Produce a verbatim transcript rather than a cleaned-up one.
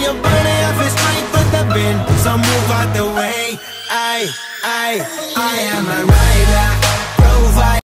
your body, I feel strength with the bend. So move out the way. I, I, I am a rider.